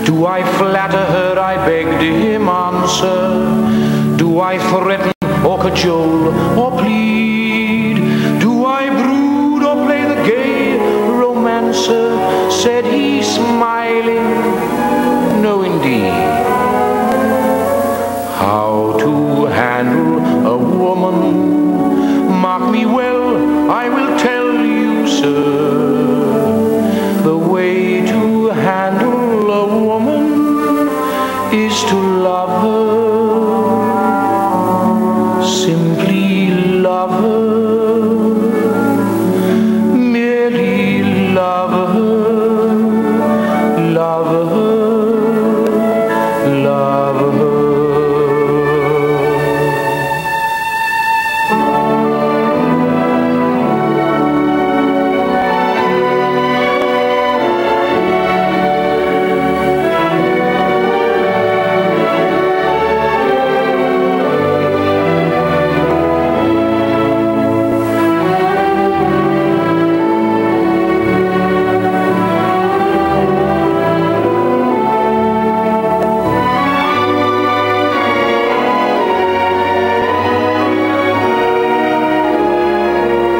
Do I flatter her? I begged him answer. Do I threaten or cajole or plead? Do I brood or play the gay romancer? Said he, smiling, no indeed. How to handle a woman? Mark me well, I will tell you, sir. The way to handle a woman is to love her. Simply love her. Merely love her. Love her. Love her.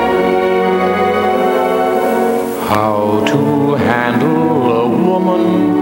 How to handle a woman?